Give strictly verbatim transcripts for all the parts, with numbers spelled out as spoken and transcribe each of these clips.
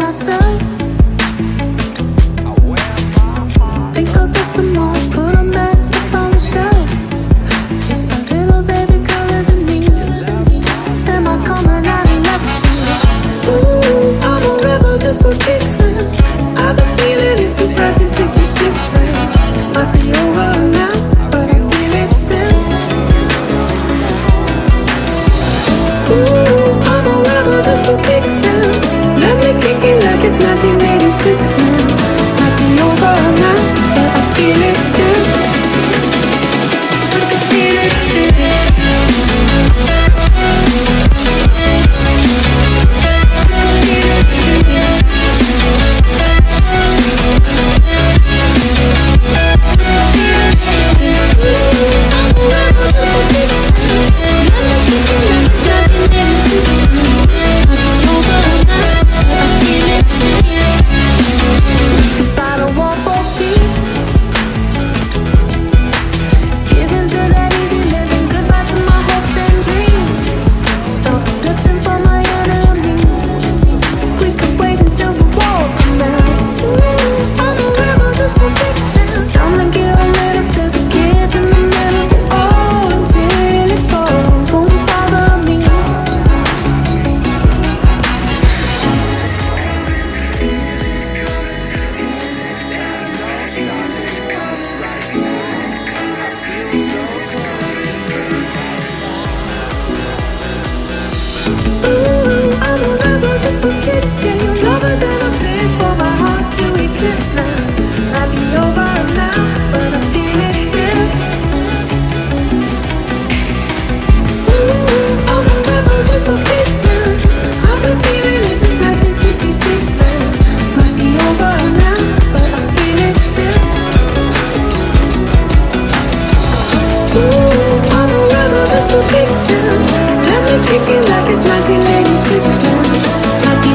myself. Think I'll dust them off, put them back up on the shelf. Kiss my little baby girl as a me. Am I coming out of left field? Ooh, I'm a rebel just for kicks now. I've been feeling it since nineteen sixty-six now. Might be over now, but I feel it still. Ooh, I'm a rebel just for kicks now. Let me kick it like it's nineteen eighty-six now. Might be over now, but I feel it still. I can feel it still.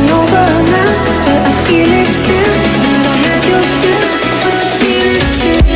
Still, I had your feel, I feel it still.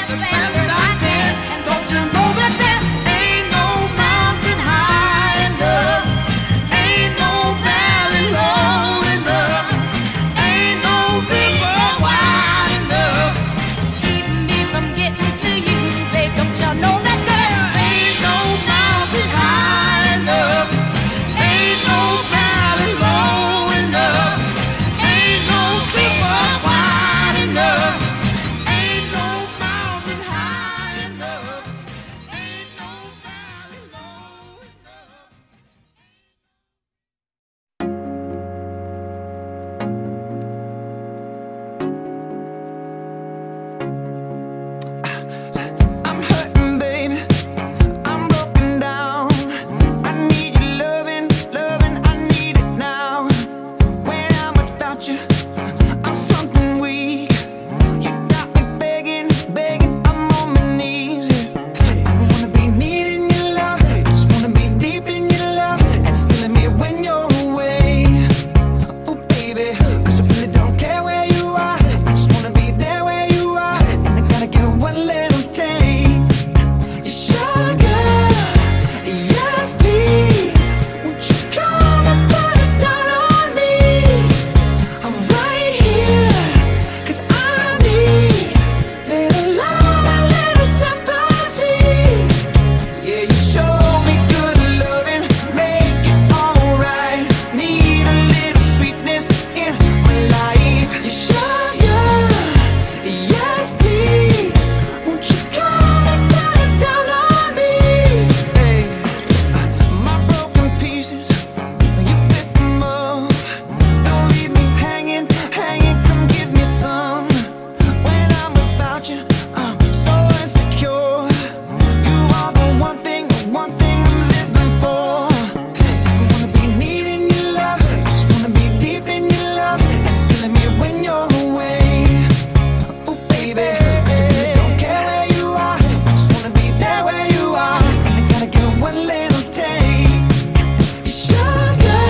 as fast as I can. Don't you know that there ain't no mountain high enough, ain't no valley low enough, ain't no river wide enough keeping me from getting to you, babe. Don't you know that there ain't no mountain high enough, ain't no valley low enough, ain't no river wide enough, ain't no mountain high enough, ain't no valley low enough. I'm hurting, baby. I'm broken down. I need your loving, loving. I need it now. When I'm without you, I'm something weak. You got me begging, begging. I'm on my knees. I don't wanna be needing your love. I just wanna be deep in your love, and it's killing me when you're away. Oh, baby, 'cause I really don't care where you are. I just wanna be there where you are, and I gotta get one little taste. Your sugar, yes please. Won't you come and put it down on me? I'm right here, 'cause I need little love and little sympathy. Yeah, you show me good loving, make it alright. Need a little sweetness in my life. Your sugar, yes please. Won't you come and put it down on me? Hey, my broken pieces, you pick them up. Don't leave me hanging, hanging. Come give me some. When I'm without you, I'm so insecure. You are the one thing, the one thing I'm living for. I wanna be needing your love. I just wanna be deep in your love, and it's killing me when you're away. Oh, baby, 'cause I really don't care where you are. I just wanna be there where you are, and I gotta get one little taste. Your sugar,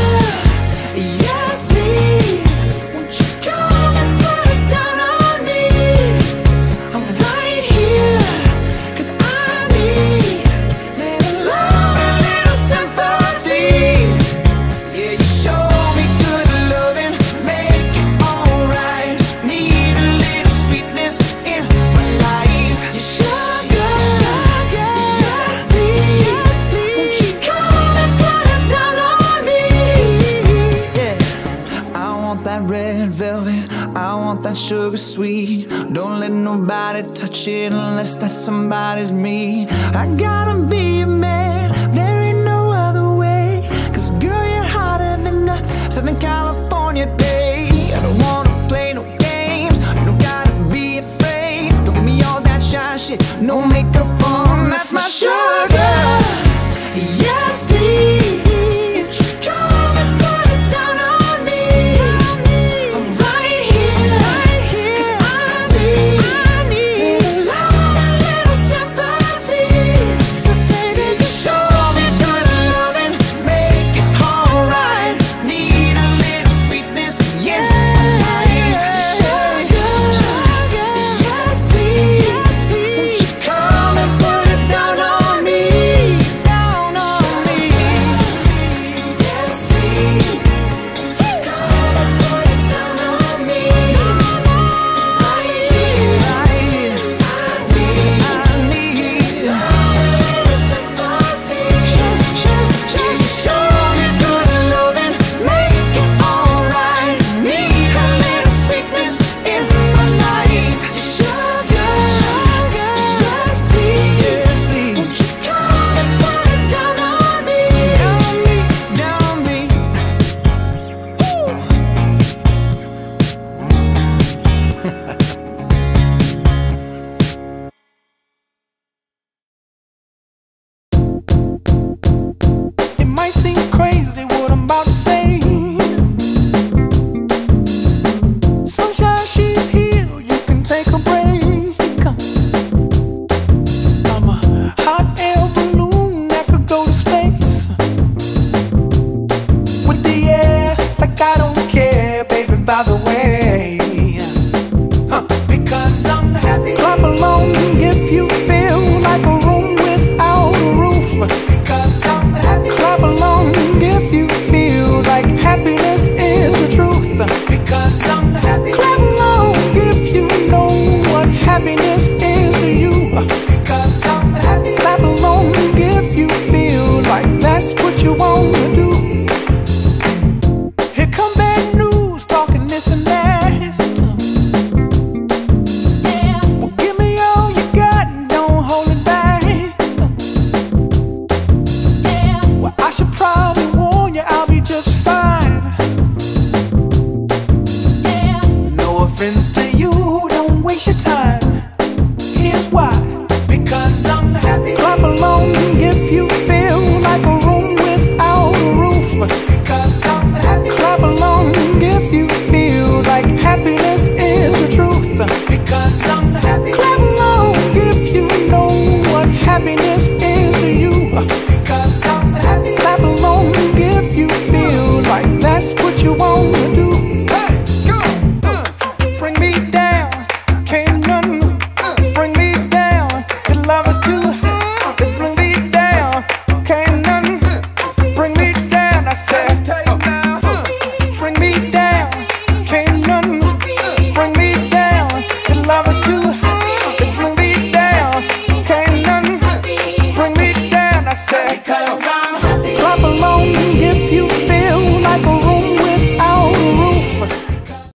yes please. Won't you come and put it down on me? I'm right here, 'cause I need little love and little sympathy. Yeah, you show me good loving, make it alright. Need a little sweetness in my life. Your sugar, yes please. Won't you come and put it down on me? Yeah, I want that red velvet, I want that sugar sweet. Don't let nobody touch it unless that somebody's me. I gotta be a man, there ain't no other way. 'Cause girl, you're hotter than a Southern California day. I don't wanna play no games, you don't gotta be afraid. Don't give me all that shy shit, no makeup on, that's my sugar.